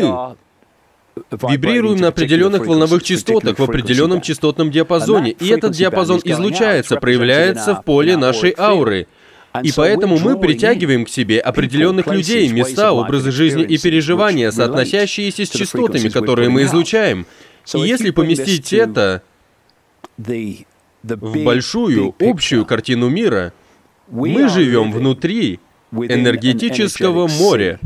мы вибрируем на определенных волновых частотах в определенном частотном диапазоне, и этот диапазон излучается, проявляется в поле нашей ауры. И поэтому мы притягиваем к себе определенных людей, места, образы жизни и переживания, соотносящиеся с частотами, которые мы излучаем. И если поместить это в большую, общую картину мира, мы живем внутри энергетического моря.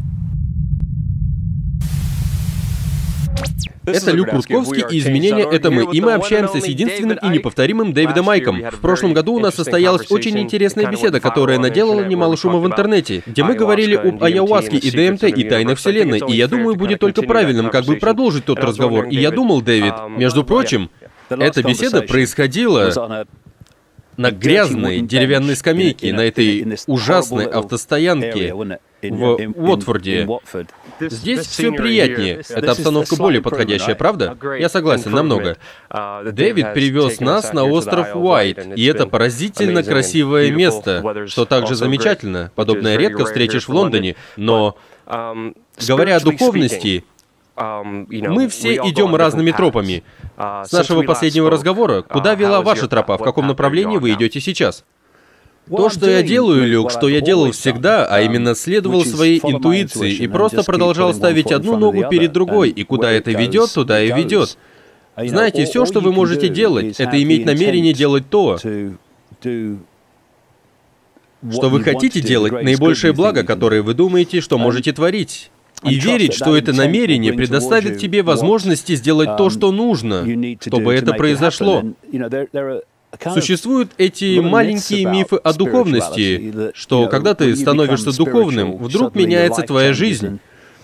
Это Люк Рудковский, и изменения — это мы. И мы общаемся с единственным и неповторимым Дэвидом Айком. В прошлом году у нас состоялась очень интересная беседа, которая наделала немало шума в интернете, где мы говорили об аяуаске и ДМТ и тайнах Вселенной. И я думаю, будет только правильным как бы продолжить тот разговор. И я думал, Дэвид, между прочим, эта беседа происходила на грязной деревянной скамейке, на этой ужасной автостоянке в Уотфорде. Здесь все приятнее. Эта обстановка более подходящая, правда? Я согласен, намного. Дэвид привез нас на остров Уайт, и это поразительно красивое место, что также замечательно. Подобное редко встретишь в Лондоне. Но, говоря о духовности, мы все идем разными тропами. С нашего последнего разговора, куда вела ваша тропа, в каком направлении вы идете сейчас? То, что я делаю, Люк, что я делал всегда, а именно следовал своей интуиции и просто продолжал ставить одну ногу перед другой, и куда это ведет, туда и ведет. Знаете, все, что вы можете делать, это иметь намерение делать то, что вы хотите делать, наибольшее благо, которое вы думаете, что можете творить. И верить, что это намерение предоставит тебе возможности сделать то, что нужно, чтобы это произошло. Существуют эти маленькие мифы о духовности, что когда ты становишься духовным, вдруг меняется твоя жизнь.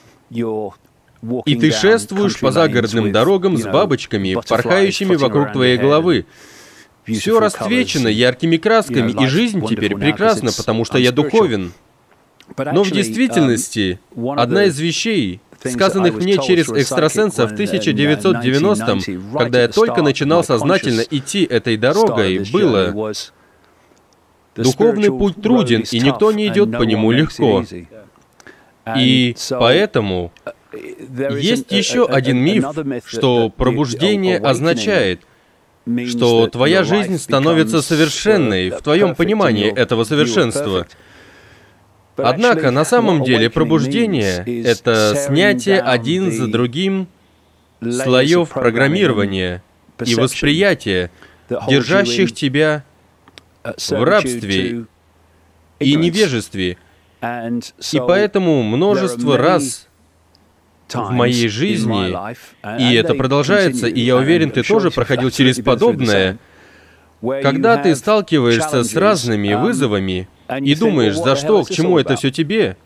И ты шествуешь по загородным дорогам с бабочками, порхающими вокруг твоей головы. Все расцвечено яркими красками, и жизнь теперь прекрасна, потому что я духовен. Но в действительности, одна из вещей, сказанных мне через экстрасенса в 1990-м, когда я только начинал сознательно идти этой дорогой, было: духовный путь труден, и никто не идет по нему легко. И поэтому есть еще один миф, что пробуждение означает, что твоя жизнь становится совершенной в твоем понимании этого совершенства. Однако, на самом деле, пробуждение — это снятие один за другим слоев программирования и восприятия, держащих тебя в рабстве и невежестве. И поэтому множество раз в моей жизни, и это продолжается, и я уверен, ты тоже проходил через подобное, когда ты сталкиваешься с разными вызовами, и думаешь, за что, к чему это все тебе?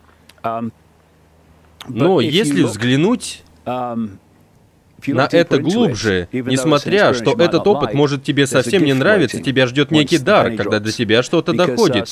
Но если взглянуть на это глубже, несмотря, что этот опыт может тебе совсем не нравиться, тебя ждет некий дар, когда до тебя что-то доходит.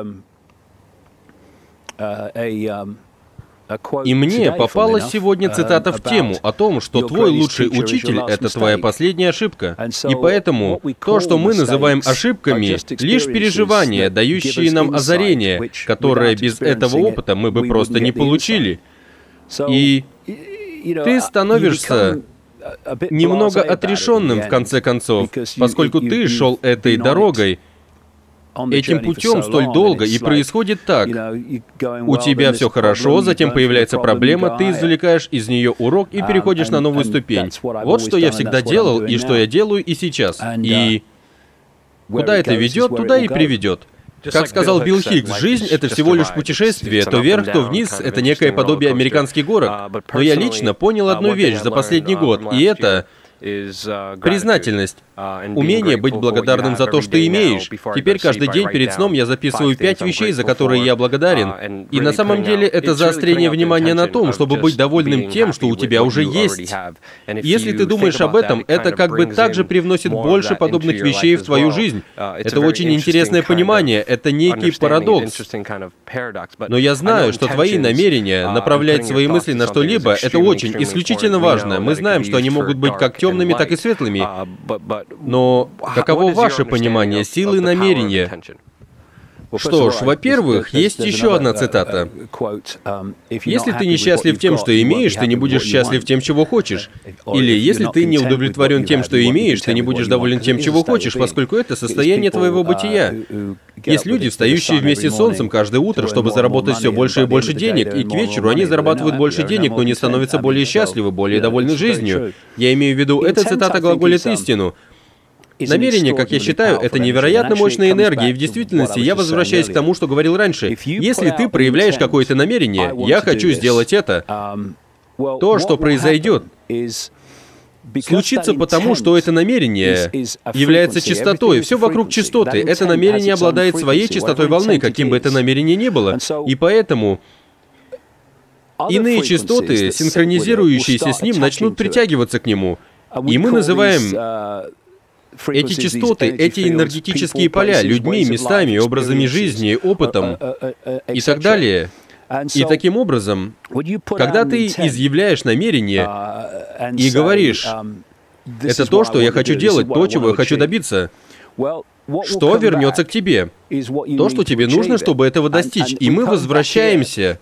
И мне попалась сегодня цитата в тему о том, что твой лучший учитель — это твоя последняя ошибка. И поэтому то, что мы называем ошибками, лишь переживания, дающие нам озарение, которое без этого опыта мы бы просто не получили. И ты становишься немного отрешенным в конце концов, поскольку ты шел этой дорогой, этим путем столь долго, и происходит так. У тебя все хорошо, затем появляется проблема, ты извлекаешь из нее урок и переходишь на новую ступень. Вот что я всегда делал, и что я делаю и сейчас. И куда это ведет, туда и приведет. Как сказал Билл Хиггс, жизнь — это всего лишь путешествие, то вверх, то вниз, это некое подобие американских горок. Но я лично понял одну вещь за последний год, и это признательность, умение быть благодарным за то, что имеешь. Теперь каждый день перед сном я записываю 5 вещей, за которые я благодарен. И на самом деле это заострение внимания на том, чтобы быть довольным тем, что у тебя уже есть. Если ты думаешь об этом, это как бы также привносит больше подобных вещей в твою жизнь. Это очень интересное понимание, это некий парадокс. Но я знаю, что твои намерения направлять свои мысли на что-либо — это очень исключительно важно. Мы знаем, что они могут быть как темными, так и светлыми. Но каково ваше понимание силы намерения? Что ж, во-первых, есть еще одна цитата. «Если ты несчастлив тем, что имеешь, ты не будешь счастлив тем, чего хочешь. Или если ты не удовлетворен тем, что имеешь, ты не будешь доволен тем, чего хочешь, поскольку это состояние твоего бытия». Есть люди, встающие вместе с солнцем каждое утро, чтобы заработать все больше и больше денег, и к вечеру они зарабатывают больше денег, но не становятся более счастливы, более довольны жизнью. Я имею в виду, эта цитата глаголит истину. Намерение, как я считаю, это невероятно мощная энергия, и в действительности я возвращаюсь к тому, что говорил раньше. Если ты проявляешь какое-то намерение, я хочу сделать это, то, что произойдет, случится потому, что это намерение является чистотой. Все вокруг чистоты. Это намерение обладает своей частотой волны, каким бы это намерение ни было. И поэтому иные частоты, синхронизирующиеся с ним, начнут притягиваться к нему. И мы называем эти частоты, эти энергетические поля людьми, местами, образами жизни, опытом и так далее. И таким образом, когда ты изъявляешь намерение и говоришь, это то, что я хочу делать, то, чего я хочу добиться, что вернется к тебе? То, что тебе нужно, чтобы этого достичь. И мы возвращаемся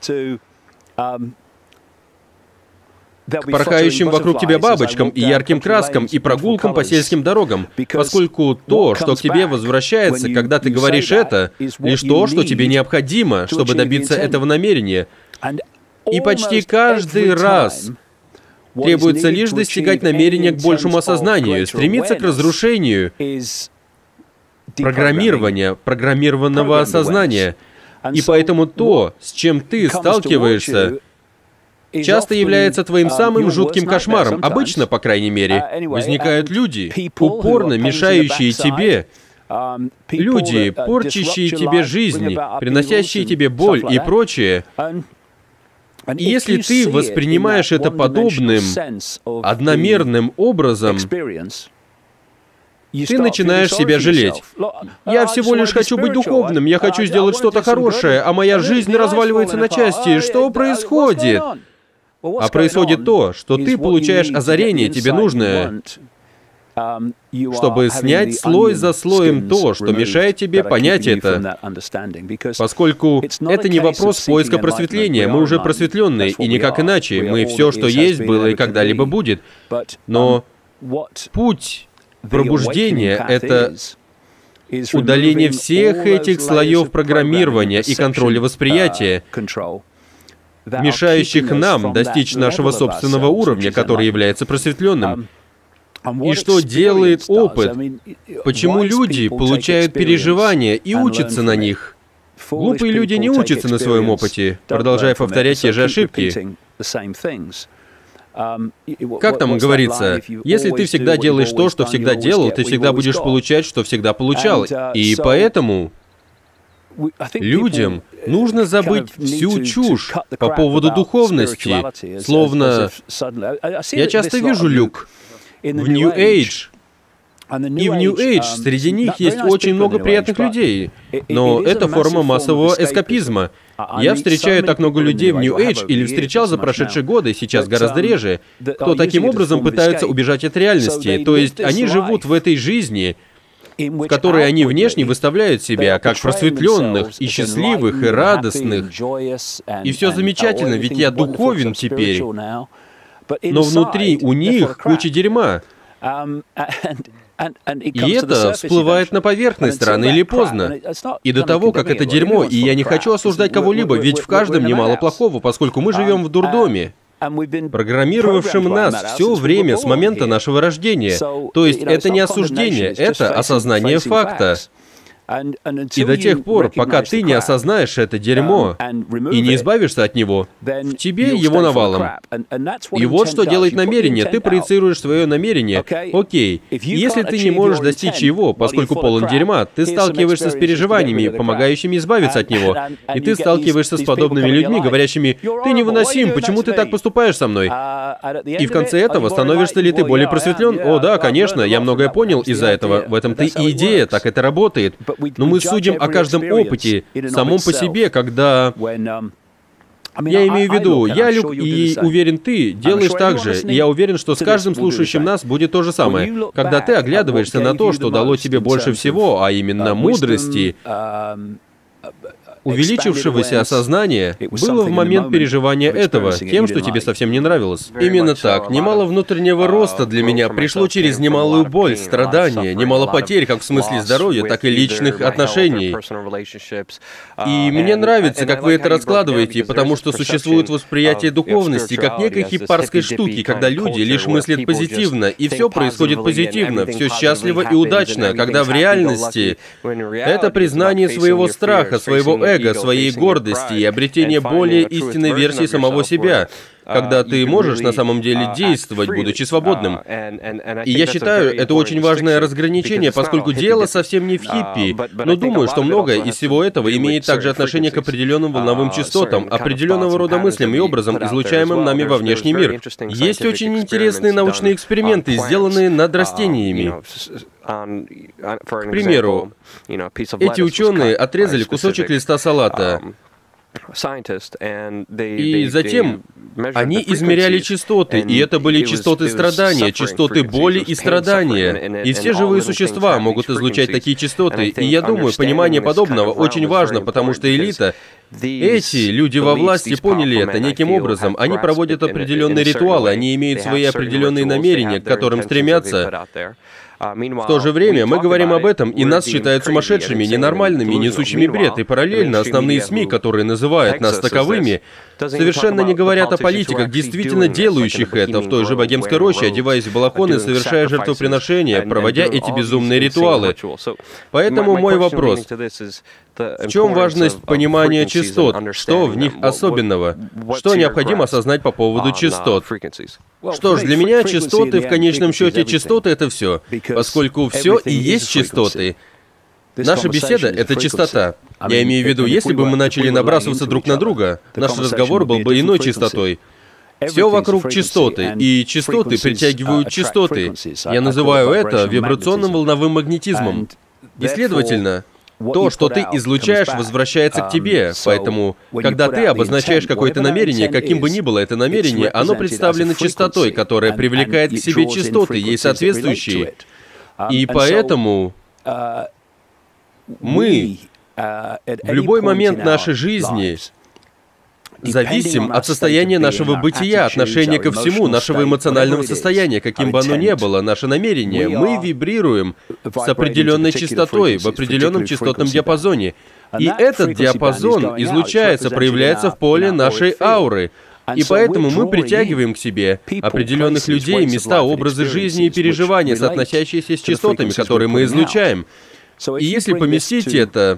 к порхающим вокруг тебя бабочкам и ярким краскам и прогулкам по сельским дорогам, поскольку то, что к тебе возвращается, когда ты говоришь это, лишь то, что тебе необходимо, чтобы добиться этого намерения. И почти каждый раз требуется лишь достигать намерения к большему осознанию, стремиться к разрушению программированного осознания. И поэтому то, с чем ты сталкиваешься, часто является твоим самым жутким кошмаром. Обычно, по крайней мере, возникают люди, упорно мешающие тебе, люди, порчащие тебе жизнь, приносящие тебе боль и прочее. И если ты воспринимаешь это подобным, одномерным образом, ты начинаешь себя жалеть. Я всего лишь хочу быть духовным, я хочу сделать что-то хорошее, а моя жизнь разваливается на части. Что происходит? А происходит то, что ты получаешь озарение, тебе нужно, чтобы снять слой за слоем то, что мешает тебе понять это. Поскольку это не вопрос поиска просветления, мы уже просветленные, и никак иначе, мы все, что есть, было и когда-либо будет. Но путь пробуждения — это удаление всех этих слоев программирования и контроля восприятия, мешающих нам достичь нашего собственного уровня, который является просветленным. И что делает опыт? Почему люди получают переживания и учатся на них? Глупые люди не учатся на своем опыте, продолжая повторять те же ошибки. Как там говорится, если ты всегда делаешь то, что всегда делал, ты всегда будешь получать, что всегда получал. И поэтому людям нужно забыть всю чушь по поводу духовности, словно... Я часто вижу, Люк, в New Age, и в New Age среди них есть очень много приятных людей, но это форма массового эскапизма. Я встречаю так много людей в New Age, или встречал за прошедшие годы, сейчас гораздо реже, кто таким образом пытаются убежать от реальности, то есть они живут в этой жизни, в которой они внешне выставляют себя как просветленных, и счастливых, и радостных. И все замечательно, ведь я духовен теперь. Но внутри у них куча дерьма. И это всплывает на поверхность рано или поздно. И до того, как это дерьмо, и я не хочу осуждать кого-либо, ведь в каждом немало плохого, поскольку мы живем в дурдоме, программировавшим нас все время с момента нашего рождения. То есть это не осуждение, это осознание факта. И до тех пор, пока ты не осознаешь это дерьмо и не избавишься от него, в тебе его навалом. И вот что делает намерение. Ты проецируешь свое намерение. Окей, если ты не можешь достичь его, поскольку полон дерьма, ты сталкиваешься с переживаниями, помогающими избавиться от него. И ты сталкиваешься с подобными людьми, говорящими: «Ты невыносим, почему ты так поступаешь со мной?» И в конце этого становишься ли ты более просветлен? О, да, конечно, я многое понял из-за этого. В этом-то и идея, так это работает. Но мы судим о каждом опыте, самом по себе, когда... Я имею в виду, я, Люк, и уверен, ты делаешь так же, и я уверен, что с каждым слушающим нас будет то же самое. Когда ты оглядываешься на то, что дало тебе больше всего, а именно мудрости, увеличившегося осознания было в момент переживания этого тем, что тебе совсем не нравилось. Именно так. Немало внутреннего роста для меня пришло через немалую боль, страдания, немало потерь, как в смысле здоровья, так и личных отношений. И мне нравится, как вы это раскладываете, потому что существует восприятие духовности как некой хипарской штуки, когда люди лишь мыслят позитивно, и все происходит позитивно, все счастливо и удачно, когда в реальности это признание своего страха, своего эго, своей гордости и обретение более истинной версии самого себя, когда ты можешь на самом деле действовать, будучи свободным. И я считаю, это очень важное разграничение, поскольку дело совсем не в хиппи, но думаю, что многое из всего этого имеет также отношение к определенным волновым частотам, определенного рода мыслям и образом, излучаемым нами во внешний мир. Есть очень интересные научные эксперименты, сделанные над растениями. К примеру, эти ученые отрезали кусочек листа салата, и затем они измеряли частоты, и это были частоты страдания, частоты боли и страдания. И все живые существа могут излучать такие частоты, и я думаю, понимание подобного очень важно, потому что элита, эти люди во власти поняли это неким образом. Они проводят определенные ритуалы, они имеют свои определенные намерения, к которым стремятся. В то же время мы говорим об этом, и нас считают сумасшедшими, ненормальными, несущими бред, и параллельно основные СМИ, которые называют нас таковыми, совершенно не говорят о политиках, действительно делающих это в той же богемской роще, одеваясь в балахоны, совершая жертвоприношения, проводя эти безумные ритуалы. Поэтому мой вопрос: в чем важность понимания частот? Что в них особенного? Что необходимо осознать по поводу частот? Что ж, для меня частоты, в конечном счете, частоты — это все, поскольку все и есть частоты. Наша беседа — это частота. Я имею в виду, если бы мы начали набрасываться друг на друга, наш разговор был бы иной частотой. Все вокруг частоты, и частоты притягивают частоты. Я называю это вибрационным волновым магнетизмом. И, следовательно, то, что ты излучаешь, возвращается к тебе. Поэтому, когда ты обозначаешь какое-то намерение, каким бы ни было это намерение, оно представлено частотой, которая привлекает к себе частоты, ей соответствующие. И поэтому мы в любой момент нашей жизни зависим от состояния нашего бытия, отношения ко всему, нашего эмоционального состояния, каким бы оно ни было, наше намерение. Мы вибрируем с определенной частотой, в определенном частотном диапазоне. И этот диапазон излучается, проявляется в поле нашей ауры. И поэтому мы притягиваем к себе определенных людей, места, образы жизни и переживания, соотносящиеся с частотами, которые мы излучаем. И если поместить это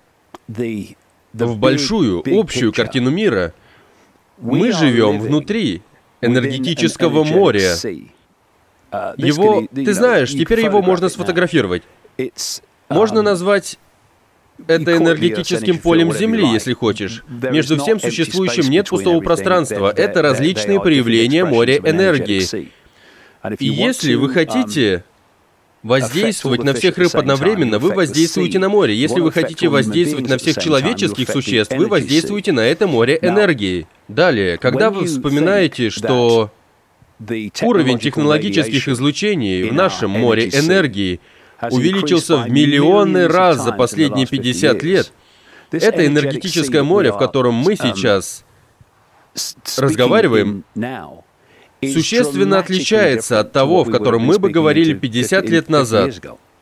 в большую, общую картину мира, мы живем внутри энергетического моря. Его, ты знаешь, теперь его можно сфотографировать. Можно назвать это энергетическим полем Земли, если хочешь. Между всем существующим нет пустого пространства. Это различные проявления моря энергии. И если вы хотите воздействовать на всех рыб одновременно, вы воздействуете на море. Если вы хотите воздействовать на всех человеческих существ, вы воздействуете на это море энергии. Далее, когда вы вспоминаете, что уровень технологических излучений в нашем море энергии увеличился в миллионный раз за последние 50 лет, это энергетическое море, в котором мы сейчас разговариваем, существенно отличается от того, в котором мы бы говорили 50 лет назад.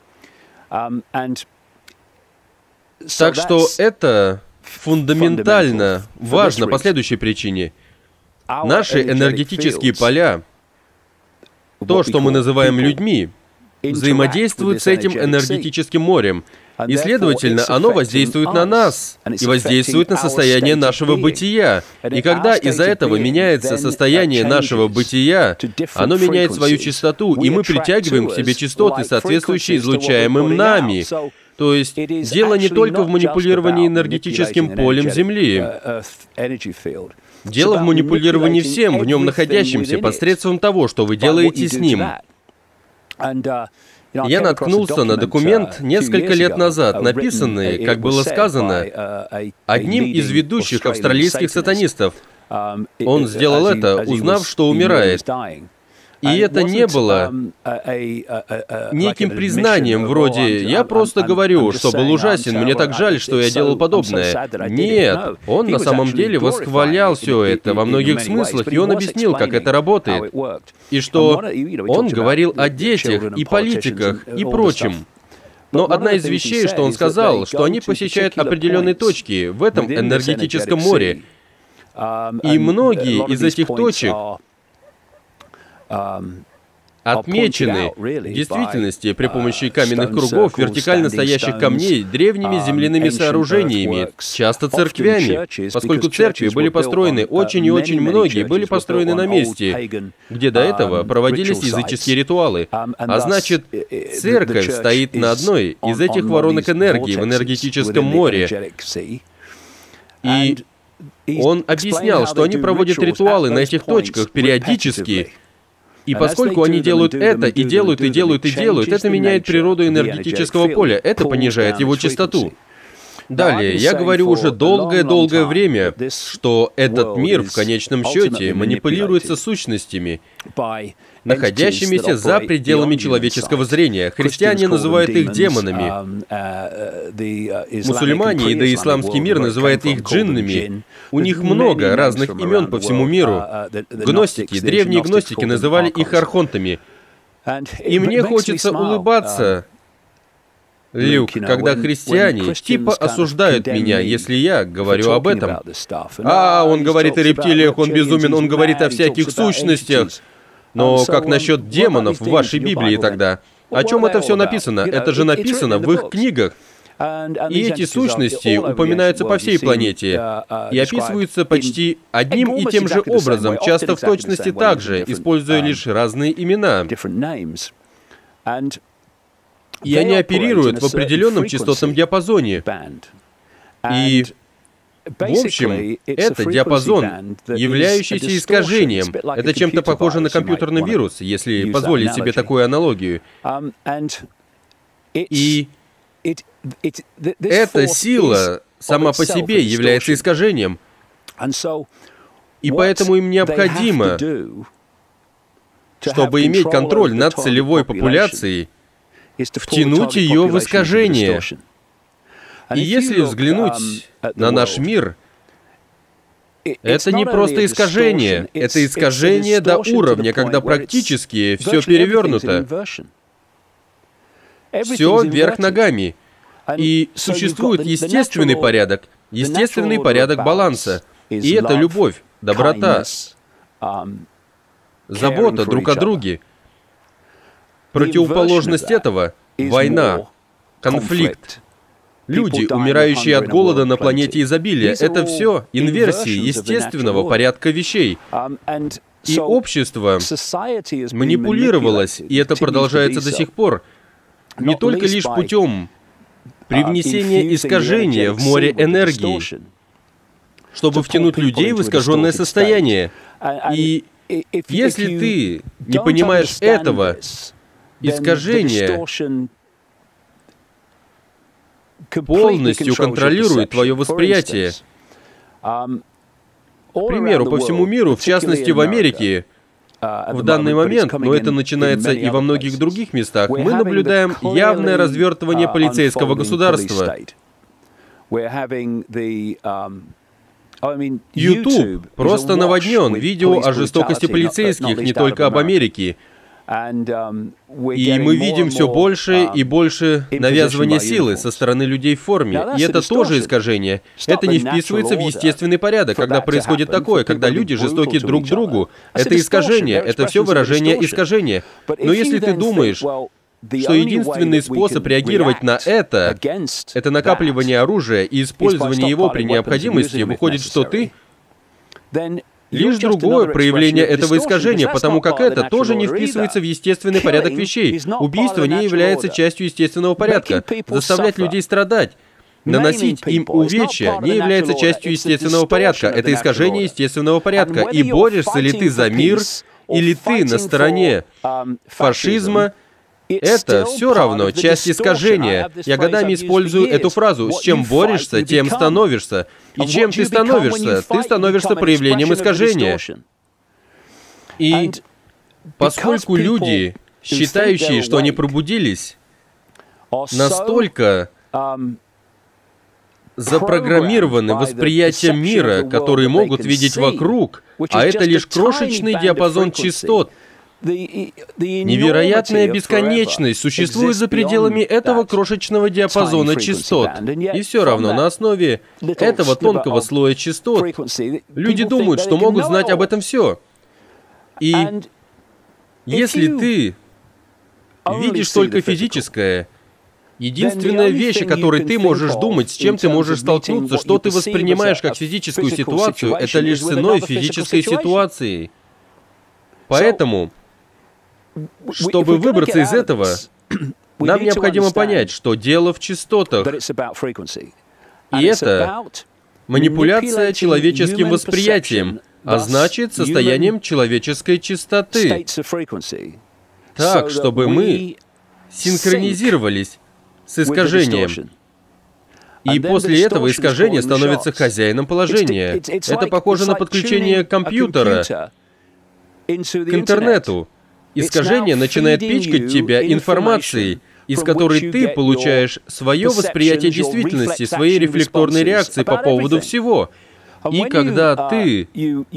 Так что это фундаментально важно по следующей причине. Наши энергетические поля, то, что мы называем людьми, взаимодействуют с этим энергетическим морем. И, следовательно, оно воздействует на нас и воздействует на состояние нашего бытия. И когда из-за этого меняется состояние нашего бытия, оно меняет свою частоту, и мы притягиваем к себе частоты, соответствующие излучаемым нами. То есть дело не только в манипулировании энергетическим полем Земли. Дело в манипулировании всем в нем находящимся посредством того, что вы делаете с ним. Я наткнулся на документ несколько лет назад, написанный, как было сказано, одним из ведущих австралийских сатанистов. Он сделал это, узнав, что умирает. И это не было неким признанием вроде «я просто говорю, что был ужасен, мне так жаль, что я делал подобное». Нет, он на самом деле восхвалял все это во многих смыслах, и он объяснил, как это работает. И что он говорил о детях и политиках и прочем. Но одна из вещей, что он сказал, что они посещают определенные точки в этом энергетическом море. И многие из этих точек отмечены в действительности при помощи каменных кругов, вертикально стоящих камней, древними земляными сооружениями, часто церквями, поскольку церкви были построены, очень и очень многие были построены на месте, где до этого проводились языческие ритуалы. А значит, церковь стоит на одной из этих воронок энергии в энергетическом море. И он объяснял, что они проводят ритуалы на этих точках периодически. И поскольку они делают это, и делают, и делают, и делают, это меняет природу энергетического поля, это понижает его частоту. Далее, я говорю уже долгое-долгое время, что этот мир в конечном счете манипулируется сущностями, находящимися за пределами человеческого зрения. Христиане называют их демонами. Мусульмане и да исламский мир называют их джиннами. У них много разных имен по всему миру. Гностики, древние гностики называли их архонтами. И мне хочется улыбаться, Люк, когда христиане типа осуждают меня, если я говорю об этом. Он говорит о рептилиях, он безумен, он говорит о всяких сущностях. Но как насчет демонов в вашей Библии тогда? О чем это все написано? Это же написано в их книгах. И эти сущности упоминаются по всей планете и описываются почти одним и тем же образом, часто в точности так же, используя лишь разные имена. И они оперируют в определенном частотном диапазоне. И, в общем, это диапазон, являющийся искажением. Это чем-то похоже на компьютерный вирус, если позволить себе такую аналогию. И эта сила сама по себе является искажением. И поэтому им необходимо, чтобы иметь контроль над целевой популяцией, втянуть ее в искажение. И если взглянуть на наш мир, это не просто искажение, это искажение до уровня, когда практически все перевернуто. Все вверх ногами. И существует естественный порядок баланса. И это любовь, доброта, забота друг о друге. Противоположность этого — война, конфликт. Люди, умирающие от голода на планете изобилия, это все инверсии естественного порядка вещей. И общество манипулировалось, и это продолжается до сих пор, не только лишь путем привнесения искажения в море энергии, чтобы втянуть людей в искаженное состояние. И если ты не понимаешь этого, искажение полностью контролирует твое восприятие. К примеру, по всему миру, в частности в Америке, в данный момент, но это начинается и во многих других местах, мы наблюдаем явное развертывание полицейского государства. YouTube просто наводнен видео о жестокости полицейских, не только об Америке. И мы видим все больше и больше навязывания силы со стороны людей в форме. И это тоже искажение. Это не вписывается в естественный порядок, когда происходит такое, когда люди жестоки друг к другу. Это искажение, это все выражение искажения. Но если ты думаешь, что единственный способ реагировать на это накапливание оружия и использование его при необходимости, выходит, что ты лишь другое проявление этого искажения, потому как это тоже не вписывается в естественный порядок вещей. Убийство не является частью естественного порядка. Заставлять людей страдать, наносить им увечья не является частью естественного порядка. Это искажение естественного порядка. И борешься ли ты за мир, или ты на стороне фашизма, это все равно часть искажения. Я годами использую эту фразу: «С чем борешься, тем становишься». И чем ты становишься? Ты становишься проявлением искажения. И Поскольку люди, считающие, что они пробудились, настолько запрограммированы восприятием мира, который могут видеть вокруг, а это лишь крошечный диапазон частот. Невероятная бесконечность существует за пределами этого крошечного диапазона частот. И все равно на основе этого тонкого слоя частот люди думают, что могут знать об этом все. И если ты видишь только физическое, единственная вещь, о которой ты можешь думать, с чем ты можешь столкнуться, что ты воспринимаешь как физическую ситуацию, это лишь с иной физической ситуацией. Поэтому, чтобы выбраться из этого, нам необходимо понять, что дело в частотах. И это манипуляция человеческим восприятием, а значит, состоянием человеческой частоты. Так, чтобы мы синхронизировались с искажением. И после этого искажение становится хозяином положения. Это похоже на подключение компьютера к интернету. Искажение начинает пичкать тебя информацией, из которой ты получаешь свое восприятие действительности, свои рефлекторные реакции по поводу всего. И когда ты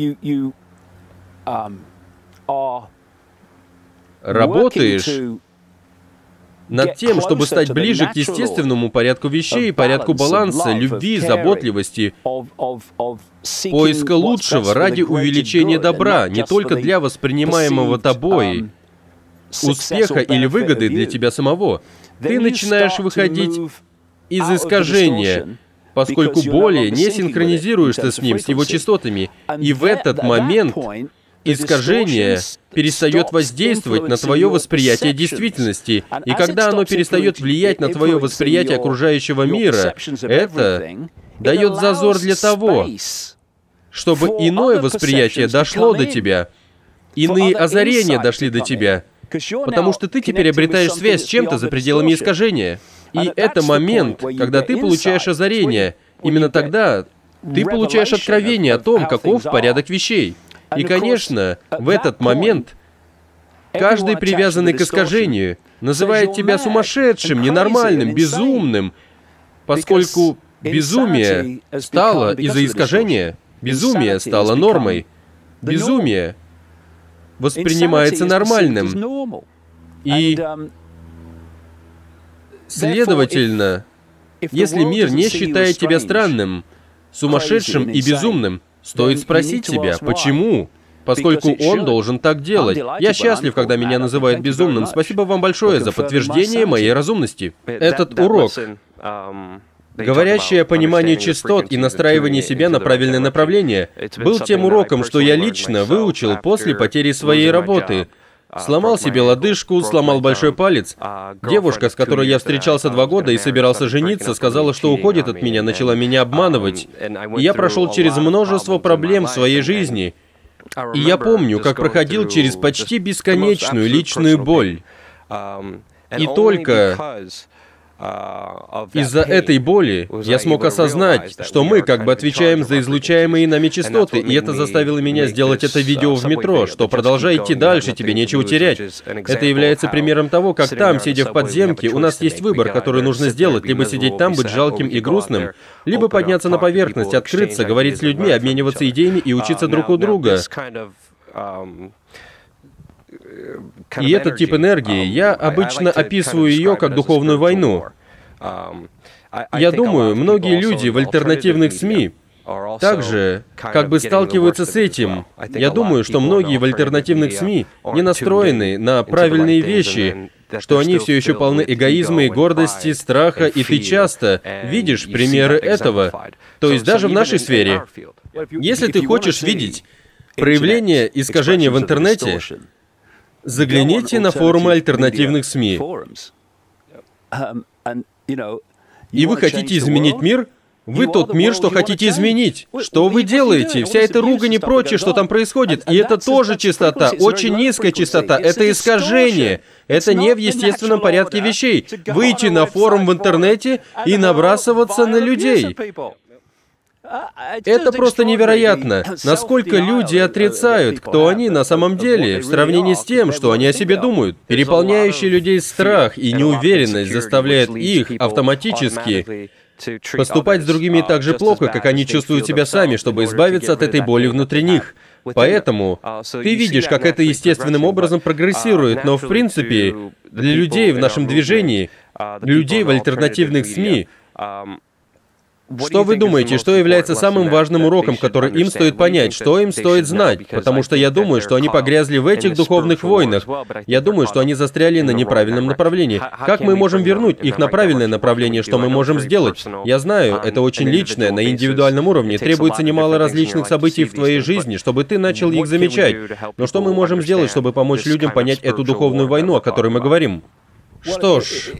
работаешь над тем, чтобы стать ближе к естественному порядку вещей, порядку баланса, любви, заботливости, поиска лучшего ради увеличения добра, не только для воспринимаемого тобой успеха или выгоды для тебя самого, ты начинаешь выходить из искажения, поскольку более не синхронизируешься с ним, с его частотами. И в этот момент искажение перестает воздействовать на твое восприятие действительности. И когда оно перестает влиять на твое восприятие окружающего мира, это дает зазор для того, чтобы иное восприятие дошло до тебя, иные озарения дошли до тебя, потому что ты теперь обретаешь связь с чем-то за пределами искажения. И это момент, когда ты получаешь озарение. Именно тогда ты получаешь откровение о том, каков порядок вещей. И, конечно, в этот момент каждый, привязанный к искажению, называет тебя сумасшедшим, ненормальным, безумным, поскольку безумие стало из-за искажения, безумие стало нормой, безумие воспринимается нормальным. И, следовательно, если мир не считает тебя странным, сумасшедшим и безумным, стоит спросить себя, почему? Поскольку он должен так делать. Я счастлив, когда меня называют безумным. Спасибо вам большое за подтверждение моей разумности. Этот урок, говорящий о понимании частот и настраивании себя на правильное направление, был тем уроком, что я лично выучил после потери своей работы. Сломал себе лодыжку, сломал большой палец. Девушка, с которой я встречался 2 года и собирался жениться, сказала, что уходит от меня, начала меня обманывать. И я прошел через множество проблем в своей жизни. И я помню, как проходил через почти бесконечную личную боль. И только из-за этой боли я смог осознать, что мы как бы отвечаем за излучаемые нами частоты, и это заставило меня сделать это видео в метро, что продолжай идти дальше, тебе нечего терять. Это является примером того, как там, сидя в подземке, у нас есть выбор, который нужно сделать, либо сидеть там, быть жалким и грустным, либо подняться на поверхность, открыться, говорить с людьми, обмениваться идеями и учиться друг у друга. И этот тип энергии, я обычно описываю ее как духовную войну. Я думаю, многие люди в альтернативных СМИ также как бы сталкиваются с этим. Я думаю, что многие в альтернативных СМИ не настроены на правильные вещи, что они все еще полны эгоизма и гордости, страха, и ты часто видишь примеры этого. То есть даже в нашей сфере. Если ты хочешь видеть проявление искажения в интернете, загляните на форумы альтернативных СМИ. И вы хотите изменить мир? Вы тот мир, что хотите изменить. Что вы делаете? Вся эта ругань и прочее, что там происходит. И это тоже частота, очень низкая частота. Это искажение. Это не в естественном порядке вещей. Выйти на форум в интернете и набрасываться на людей. Это просто невероятно, насколько люди отрицают, кто они на самом деле, в сравнении с тем, что они о себе думают. Переполняющий людей страх и неуверенность заставляет их автоматически поступать с другими так же плохо, как они чувствуют себя сами, чтобы избавиться от этой боли внутри них. Поэтому ты видишь, как это естественным образом прогрессирует, но в принципе для людей в нашем движении, людей в альтернативных СМИ, что вы думаете, что является самым важным уроком, который им стоит понять, что им стоит знать? Потому что я думаю, что они погрязли в этих духовных войнах. Я думаю, что они застряли на неправильном направлении. Как мы можем вернуть их на правильное направление? Что мы можем сделать? Я знаю, это очень личное, на индивидуальном уровне. Требуется немало различных событий в твоей жизни, чтобы ты начал их замечать. Но что мы можем сделать, чтобы помочь людям понять эту духовную войну, о которой мы говорим? Что ж...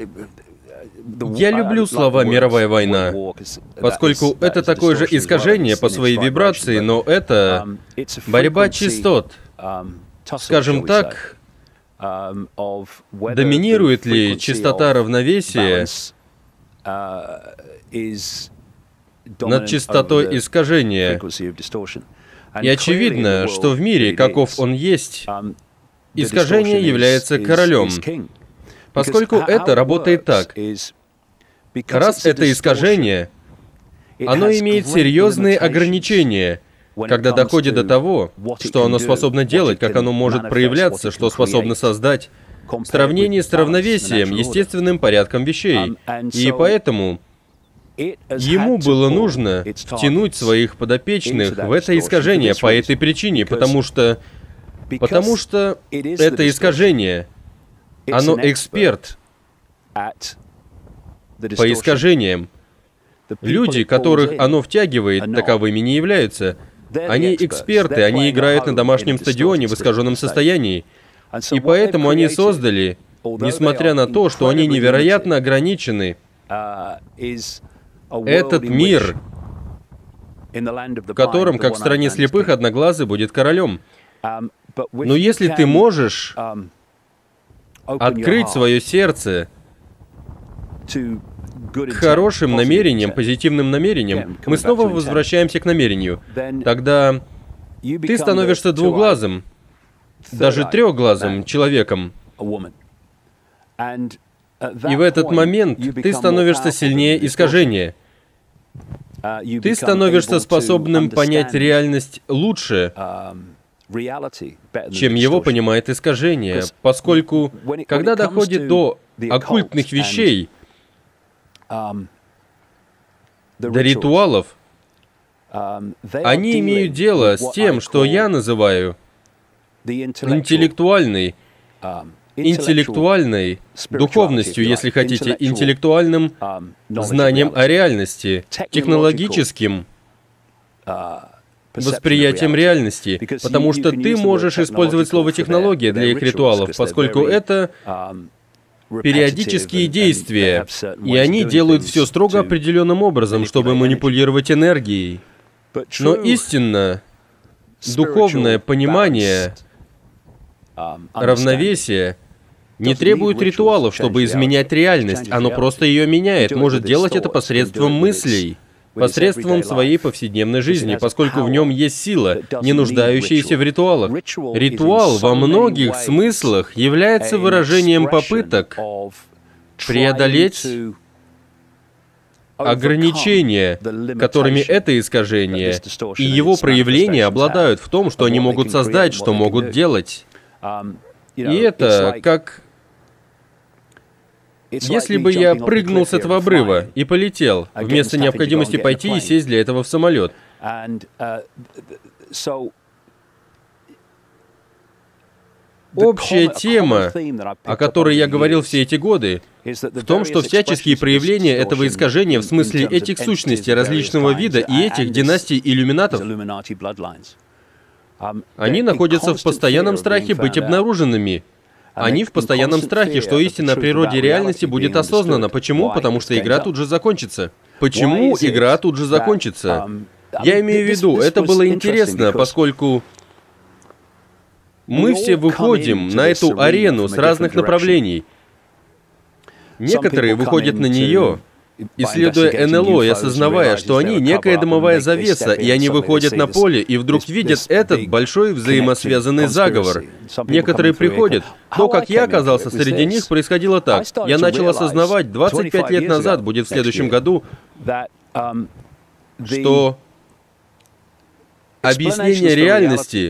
Я люблю слова «мировая война», поскольку это такое же искажение по своей вибрации, но это борьба частот. Скажем так, доминирует ли частота равновесия над частотой искажения? И очевидно, что в мире, каков он есть, искажение является королем. Поскольку это работает так. Раз это искажение, оно имеет серьезные ограничения, когда доходит до того, что оно способно делать, как оно может проявляться, что способно создать, в сравнении с равновесием, естественным порядком вещей. И поэтому ему было нужно втянуть своих подопечных в это искажение по этой причине, потому что это искажение, оно эксперт по искажениям. Люди, которых оно втягивает, таковыми не являются. Они эксперты, они играют на домашнем стадионе в искаженном состоянии. И поэтому они создали, несмотря на то, что они невероятно ограничены, этот мир, в котором, как в стране слепых, одноглазый будет королем. Но если ты можешь открыть свое сердце к хорошим намерениям, позитивным намерениям, мы снова возвращаемся к намерению. Тогда ты становишься двуглазым, даже трехглазым человеком. И в этот момент ты становишься сильнее искажения. Ты становишься способным понять реальность лучше, чем его понимает искажение, поскольку, когда доходит до оккультных вещей, до ритуалов, они имеют дело с тем, что я называю интеллектуальной духовностью, если хотите, интеллектуальным знанием о реальности, технологическим восприятием реальности, потому что ты можешь использовать слово «технология» для их ритуалов, поскольку это периодические действия, и они делают все строго определенным образом, чтобы манипулировать энергией. Но истинно, духовное понимание, равновесие не требует ритуалов, чтобы изменять реальность, оно просто ее меняет, может делать это посредством мыслей, посредством своей повседневной жизни, поскольку в нем есть сила, не нуждающаяся в ритуалах. Ритуал во многих смыслах является выражением попыток преодолеть ограничения, которыми это искажение и его проявления обладают в том, что они могут создать, что могут делать. И это как... Если бы я прыгнул с этого обрыва и полетел, вместо необходимости пойти и сесть для этого в самолет. Общая тема, о которой я говорил все эти годы, в том, что всяческие проявления этого искажения в смысле этих сущностей различного вида и этих династий иллюминатов, они находятся в постоянном страхе быть обнаруженными. Они в постоянном страхе, что истина о природе реальности будет осознана. Почему? Потому что игра тут же закончится. Почему игра тут же закончится? Я имею в виду, это было интересно, поскольку мы все выходим на эту арену с разных направлений. Некоторые выходят на нее исследуя НЛО и осознавая, что они некая дымовая завеса, и они выходят на поле и вдруг видят этот большой взаимосвязанный заговор. Некоторые приходят. То, как я оказался среди них, происходило так. Я начал осознавать 25 лет назад, будет в следующем году, что объяснение реальности,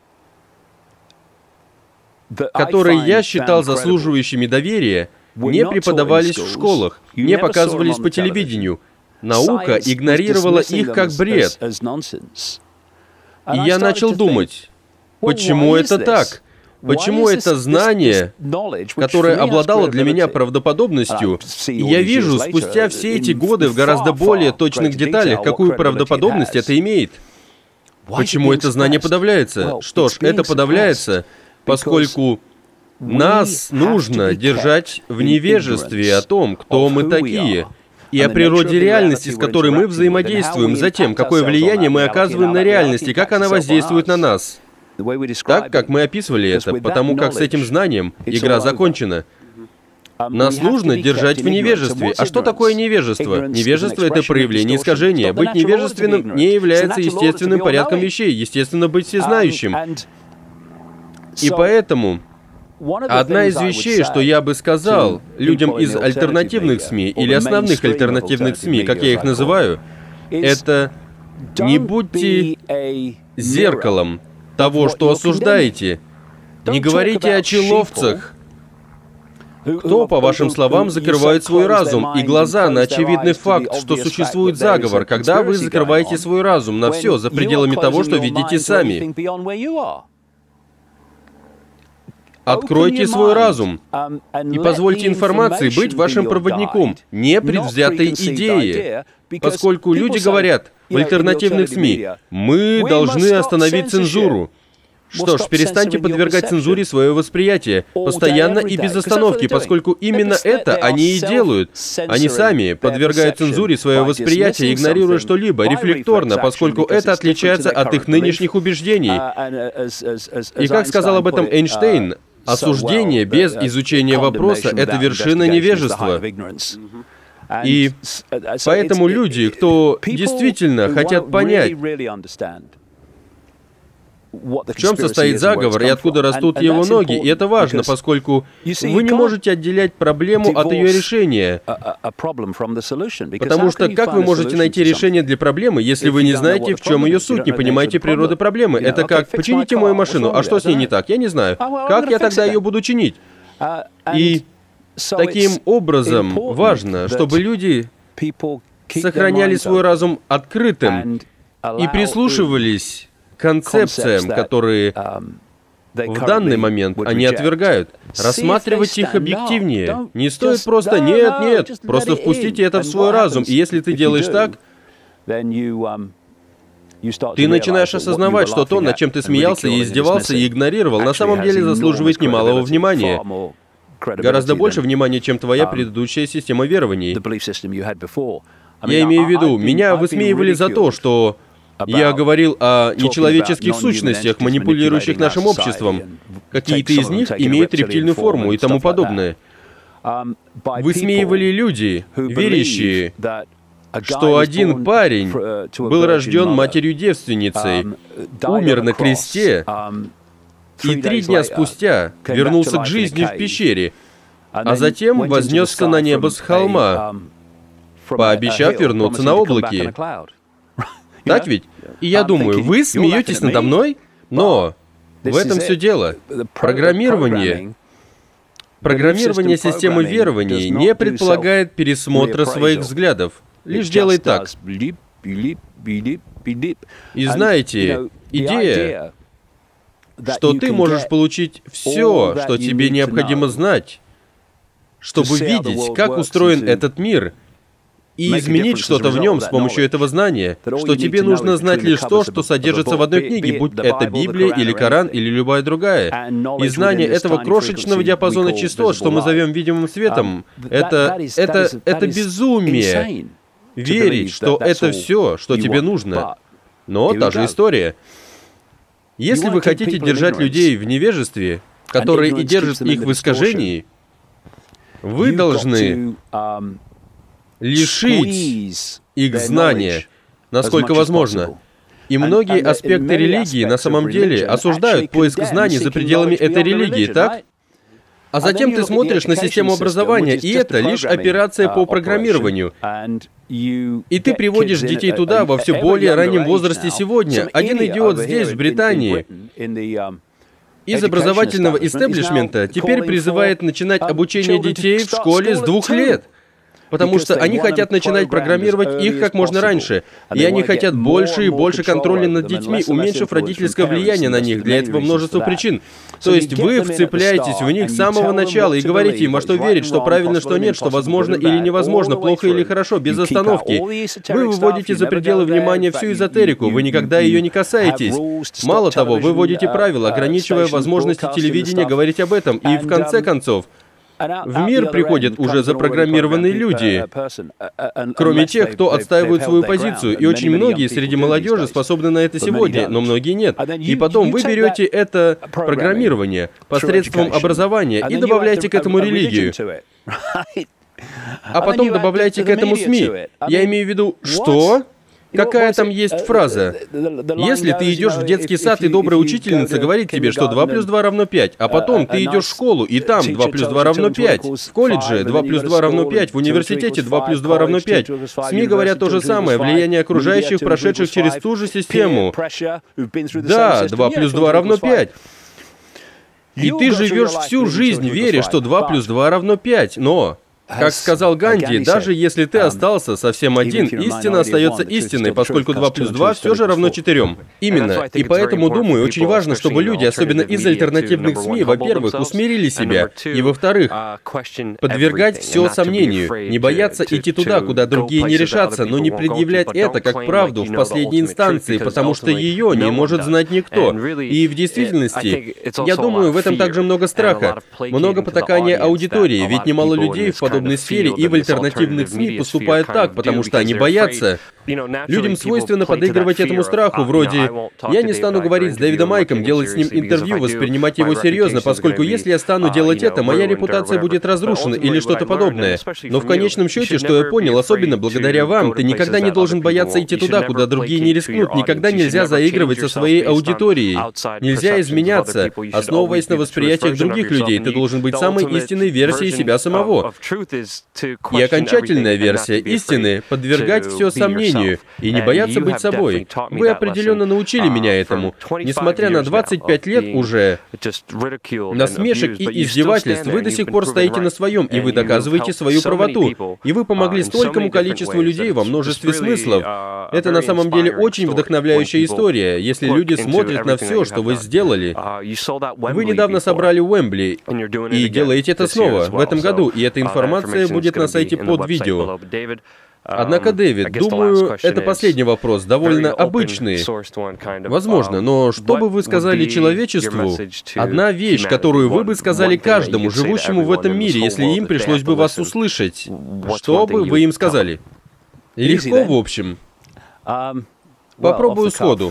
которые я считал заслуживающими доверия, не преподавались в школах, не показывались по телевидению. Наука игнорировала их как бред. И я начал думать, почему это так? Почему это знание, которое обладало для меня правдоподобностью, и я вижу спустя все эти годы в гораздо более точных деталях, какую правдоподобность это имеет? Почему это знание подавляется? Что ж, это подавляется, поскольку нас нужно держать в невежестве о том, кто мы такие, и о природе реальности, с которой мы взаимодействуем, затем, какое влияние мы оказываем на реальность и как она воздействует на нас. Так, как мы описывали это, потому как с этим знанием игра закончена. Нас нужно держать в невежестве. А что такое невежество? Невежество — это проявление искажения. Быть невежественным не является естественным порядком вещей. Естественно, быть всезнающим. И поэтому одна из вещей, что я бы сказал людям из альтернативных СМИ или основных альтернативных СМИ, как я их называю, это не будьте зеркалом того, что осуждаете. Не говорите о человцах, кто, по вашим словам, закрывает свой разум и глаза на очевидный факт, что существует заговор, когда вы закрываете свой разум на все за пределами того, что видите сами. Откройте свой разум и позвольте информации быть вашим проводником, не предвзятой идее. Поскольку люди говорят в альтернативных СМИ, мы должны остановить цензуру. Что ж, перестаньте подвергать цензуре свое восприятие, постоянно и без остановки, поскольку именно это они и делают. Они сами подвергают цензуре свое восприятие, игнорируя что-либо, рефлекторно, поскольку это отличается от их нынешних убеждений. И как сказал об этом Эйнштейн, осуждение без изучения вопроса — это вершина невежества. И поэтому люди, кто действительно хотят понять, в чем состоит заговор и откуда растут его ноги, и это важно, поскольку вы не можете отделять проблему от ее решения. Потому что как вы можете найти решение для проблемы, если вы не знаете, в чем ее суть, не понимаете природы проблемы? Это как «почините мою машину», а что с ней не так? Я не знаю. Как я тогда ее буду чинить? И таким образом важно, чтобы люди сохраняли свой разум открытым и прислушивались концепциям, которые в данный момент они отвергают. Рассматривать их объективнее. Не стоит просто «нет», просто впустите это в свой разум. И если ты делаешь так, ты начинаешь осознавать, что то, над чем ты смеялся и издевался и игнорировал, на самом деле заслуживает немалого внимания. Гораздо больше внимания, чем твоя предыдущая система верований. Я имею в виду, меня высмеивали за то, что я говорил о нечеловеческих сущностях, манипулирующих нашим обществом. Какие-то из них имеют рептильную форму и тому подобное. Высмеивали люди, верящие, что один парень был рожден матерью-девственницей, умер на кресте, и 3 дня спустя вернулся к жизни в пещере, а затем вознесся на небо с холма, пообещав вернуться на облаке. Так ведь? И я думаю, вы смеетесь надо мной, но в этом все дело. Программирование системы верований не предполагает пересмотра своих взглядов, лишь делает так. И знаете, идея, что ты можешь получить все, что тебе необходимо знать, чтобы видеть, как устроен этот мир, и изменить что-то в нем с помощью этого знания, что тебе нужно знать лишь то, что содержится в одной книге, будь это Библия или Коран или любая другая. И знание этого крошечного диапазона частот, что мы зовем видимым светом, это безумие. Верить, что это все, что тебе нужно. Но та же история. Если вы хотите держать людей в невежестве, которые и держат их в искажении, вы должны лишить их знания, насколько возможно. И многие аспекты религии на самом деле осуждают поиск знаний за пределами этой религии, так? А затем ты смотришь на систему образования, и это лишь операция по программированию. И ты приводишь детей туда во все более раннем возрасте сегодня. Один идиот здесь, в Британии, из образовательного истеблишмента теперь призывает начинать обучение детей в школе с 2 лет. Потому что они хотят начинать программировать их как можно раньше. И они хотят больше и больше контроля над детьми, уменьшив родительское влияние на них. Для этого множество причин. То есть вы вцепляетесь в них с самого начала и говорите им, во что верить, что правильно, что нет, что возможно или невозможно, плохо или хорошо, без остановки. Вы выводите за пределы внимания всю эзотерику, вы никогда ее не касаетесь. Мало того, вы вводите правила, ограничивая возможности телевидения говорить об этом. И в конце концов, в мир приходят уже запрограммированные люди, кроме тех, кто отстаивает свою позицию. И очень многие среди молодежи способны на это сегодня, но многие нет. И потом вы берете это программирование посредством образования и добавляете к этому религию. А потом добавляйте к этому СМИ. Я имею в виду, что? Какая там есть фраза? Если ты идешь в детский сад, и добрая учительница говорит тебе, что 2 плюс 2 равно 5, а потом ты идешь в школу, и там 2 плюс 2 равно 5, в колледже 2 плюс 2 равно 5, в университете 2 плюс 2 равно 5. СМИ говорят то же самое, влияние окружающих, прошедших через ту же систему. Да, 2 плюс 2 равно 5. И ты живешь всю жизнь, веря, что 2 плюс 2 равно 5, но... Как сказал Ганди, даже если ты остался совсем один, истина остается истиной, поскольку 2 плюс 2 все же равно 4. Именно. И поэтому, думаю, очень важно, чтобы люди, особенно из альтернативных СМИ, во-первых, усмирили себя, и, во-вторых, подвергать все сомнению, не бояться идти туда, куда другие не решатся, но не предъявлять это как правду в последней инстанции, потому что ее не может знать никто. И в действительности, я думаю, в этом также много страха, много потакания аудитории, ведь немало людей в подобной сфере и в альтернативных СМИ поступают так, потому что они боятся. Людям свойственно подыгрывать этому страху, вроде «я не стану говорить с Дэвидом Айком, делать с ним интервью, воспринимать его серьезно, поскольку если я стану делать это, моя репутация будет разрушена» или что-то подобное. Но в конечном счете, что я понял, особенно благодаря вам, ты никогда не должен бояться идти туда, куда другие не рискнут, никогда нельзя заигрывать со своей аудиторией, нельзя изменяться, основываясь на восприятиях других людей, ты должен быть самой истинной версией себя самого. И окончательная версия истины — подвергать все сомнению и не бояться быть собой. Вы определенно научили меня этому. Несмотря на 25 лет уже насмешек и издевательств, вы до сих пор стоите на своем, и вы доказываете свою правоту. И вы помогли столькому количеству людей во множестве смыслов. Это на самом деле очень вдохновляющая история, если люди смотрят на все, что вы сделали. Вы недавно собрали Уэмбли и делаете это снова в этом году, и эта информация будет на сайте под видео. Однако, Дэвид, думаю, это последний вопрос, довольно обычный. Возможно, но что бы вы сказали человечеству? Одна вещь, которую вы бы сказали каждому, живущему в этом мире, если им пришлось бы вас услышать. Что бы вы им сказали? Легко, в общем. Попробую сходу.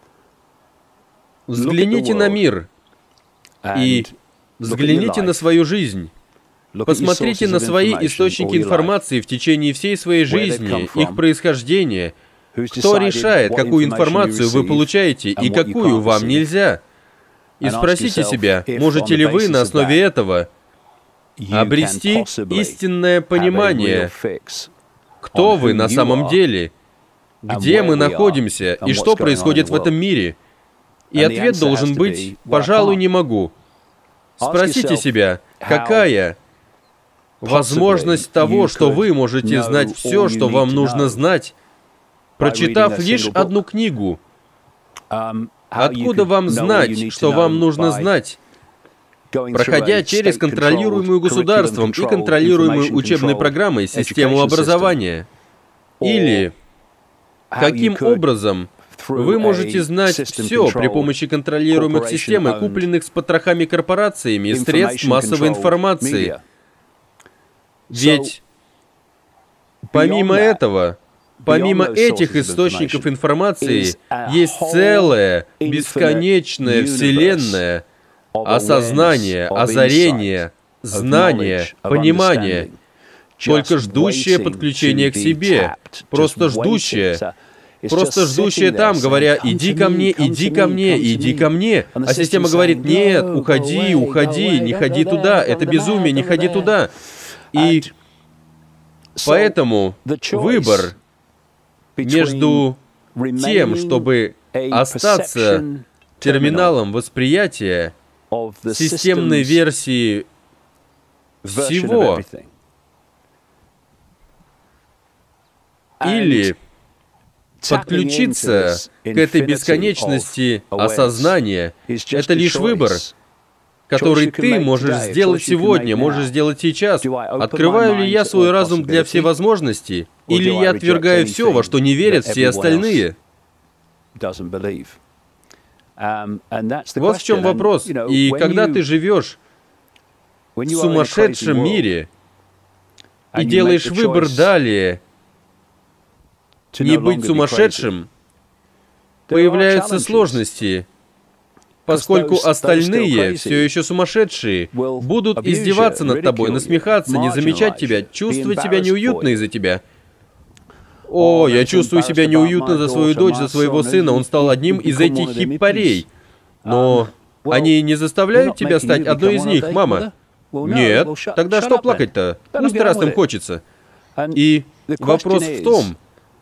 Взгляните на мир и взгляните на свою жизнь. Посмотрите на свои источники информации в течение всей своей жизни, их происхождение. Кто решает, какую информацию вы получаете и какую вам нельзя? И спросите себя, можете ли вы на основе этого обрести истинное понимание, кто вы на самом деле, где мы находимся и что происходит в этом мире. И ответ должен быть «пожалуй, не могу». Спросите себя, какая возможность того, что вы можете знать все, что вам нужно знать, прочитав лишь одну книгу. Откуда вам знать, что вам нужно знать? Проходя через контролируемую государством и контролируемую учебной программой систему образования. Или каким образом вы можете знать все при помощи контролируемых систем, купленных с потрохами корпорациями и средств массовой информации. Ведь помимо этого, помимо этих источников информации, есть целая, бесконечная вселенная осознания, озарения, знания, понимания. только ждущее подключение к себе, просто ждущее там, говоря: иди ко мне, иди ко мне, иди ко мне. А система говорит: нет, уходи, уходи, не ходи туда, это безумие, не ходи туда. И поэтому выбор между тем, чтобы остаться терминалом восприятия системной версии всего, или подключиться к этой бесконечности осознания, это лишь выбор, который ты можешь сделать сегодня, можешь сделать сейчас. Открываю ли я свой разум для всевозможностей, или я отвергаю все, во что не верят все остальные? Вот в чем вопрос. И когда ты живешь в сумасшедшем мире и делаешь выбор далее, не быть сумасшедшим, появляются сложности, поскольку остальные, все еще сумасшедшие, будут издеваться над тобой, насмехаться, не замечать тебя, чувствовать себя неуютно из-за тебя. О, я чувствую себя неуютно за свою дочь, за своего сына, он стал одним из этих хиппарей. Но они не заставляют тебя стать одной из них, мама? Нет. Тогда что плакать-то? Пусть раз им хочется. И вопрос в том,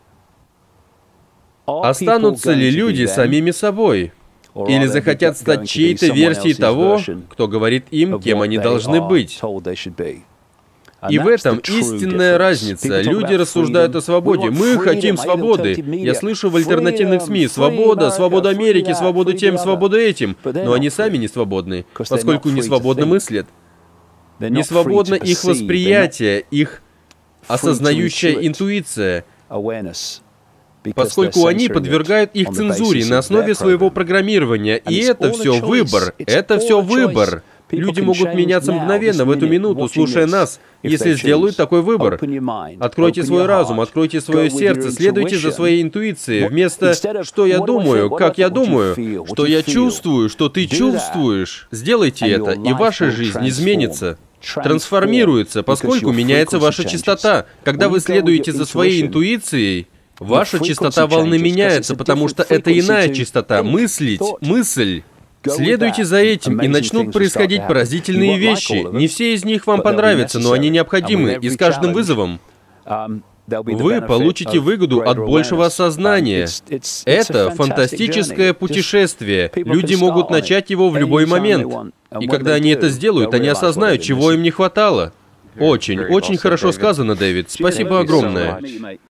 останутся ли люди самими собой? Или захотят стать чьей-то версией того, кто говорит им, кем они должны быть? И в этом истинная разница. Люди рассуждают о свободе. Мы хотим свободы. Я слышу в альтернативных СМИ: свобода, свобода Америки, свобода тем, свобода этим. Но они сами не свободны, поскольку не свободно мыслят. Не свободно их восприятие, их осознающая интуиция, поскольку они подвергают их цензуре на основе своего программирования. И это все выбор. Это все выбор. Люди могут меняться мгновенно, в эту минуту, слушая нас, если сделают такой выбор. Откройте свой разум, откройте свое сердце, следуйте за своей интуицией. Вместо «что я думаю», «как я думаю», «что я чувствую», «что ты чувствуешь». Сделайте это, и ваша жизнь изменится, трансформируется, поскольку меняется ваша частота. Когда вы следуете за своей интуицией, ваша частота волны меняется, потому что это иная частота. Мысль. Следуйте за этим, и начнут происходить поразительные вещи. Не все из них вам понравятся, но они необходимы, и с каждым вызовом вы получите выгоду от большего осознания. Это фантастическое путешествие. Люди могут начать его в любой момент. И когда они это сделают, они осознают, чего им не хватало. Очень, очень хорошо сказано, Дэвид. Спасибо огромное.